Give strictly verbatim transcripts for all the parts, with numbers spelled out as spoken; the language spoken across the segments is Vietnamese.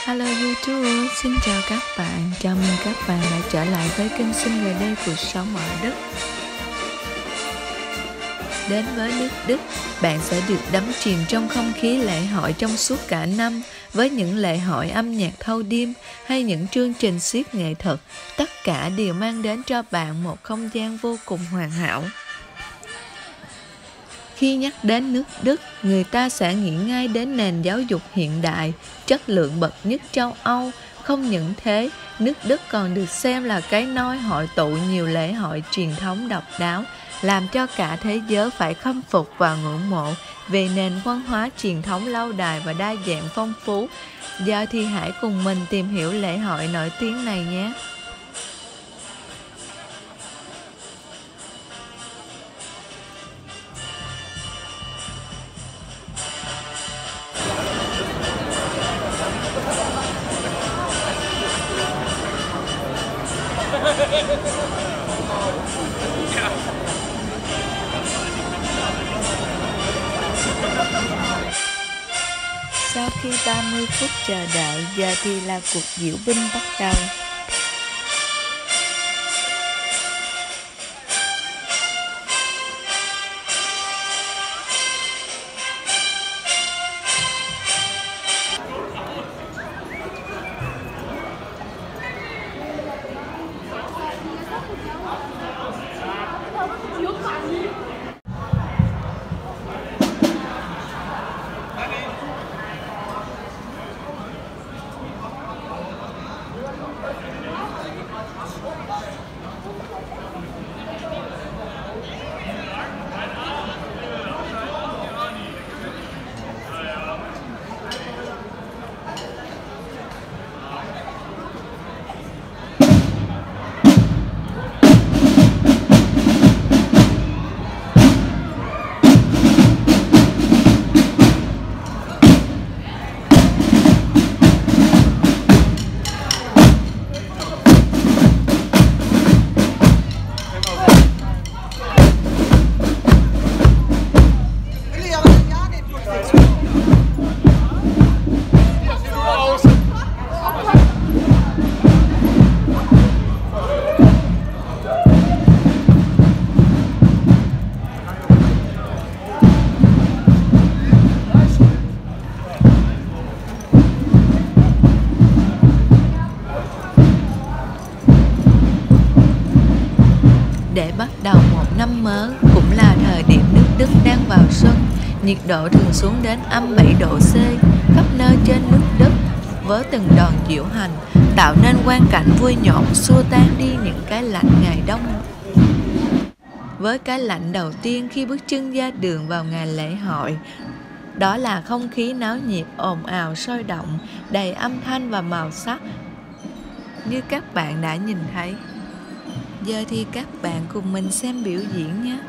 Hello YouTube, xin chào các bạn, chào mừng các bạn đã trở lại với kênh Sinh Về Đây Cuộc Sống ở Đức. Đến với nước Đức, bạn sẽ được đắm chìm trong không khí lễ hội trong suốt cả năm với những lễ hội âm nhạc thâu đêm hay những chương trình xiếc nghệ thuật. Tất cả đều mang đến cho bạn một không gian vô cùng hoàn hảo. Khi nhắc đến nước Đức, người ta sẽ nghĩ ngay đến nền giáo dục hiện đại, chất lượng bậc nhất châu Âu. Không những thế, nước Đức còn được xem là cái nôi hội tụ nhiều lễ hội truyền thống độc đáo, làm cho cả thế giới phải khâm phục và ngưỡng mộ về nền văn hóa truyền thống lâu đài và đa dạng phong phú. Giờ thì hãy cùng mình tìm hiểu lễ hội nổi tiếng này nhé! Sau khi ba mươi phút chờ đợi, giờ thì là cuộc diễu binh bắt đầu. Để bắt đầu một năm mới cũng là thời điểm nước Đức đang vào xuân, nhiệt độ thường xuống đến âm bảy độ C khắp nơi trên nước Đức, với từng đoàn diễu hành tạo nên quang cảnh vui nhộn, xua tan đi những cái lạnh ngày đông. Với cái lạnh đầu tiên khi bước chân ra đường vào ngày lễ hội, đó là không khí náo nhiệt, ồn ào, sôi động, đầy âm thanh và màu sắc như các bạn đã nhìn thấy. Giờ thì các bạn cùng mình xem biểu diễn nhé!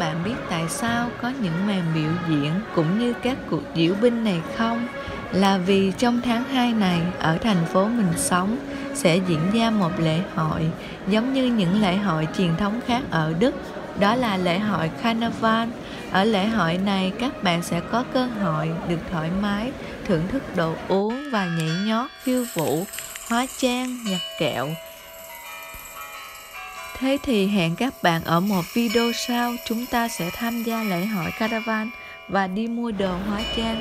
bạn biết tại sao có những màn biểu diễn cũng như các cuộc diễu binh này không? Là vì trong tháng hai này, ở thành phố mình sống, sẽ diễn ra một lễ hội giống như những lễ hội truyền thống khác ở Đức. Đó là lễ hội Carnival. Ở lễ hội này, các bạn sẽ có cơ hội được thoải mái thưởng thức đồ uống và nhảy nhót, khiêu vũ, hóa trang, nhặt kẹo. Thế thì hẹn các bạn ở một video sau, chúng ta sẽ tham gia lễ hội Carnival và đi mua đồ hóa trang.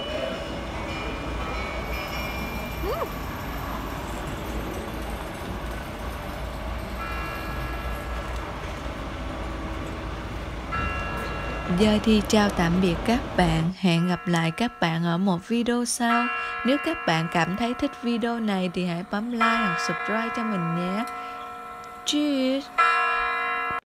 Giờ thì chào tạm biệt các bạn, hẹn gặp lại các bạn ở một video sau. Nếu các bạn cảm thấy thích video này thì hãy bấm like hoặc subscribe cho mình nhé. Cheers!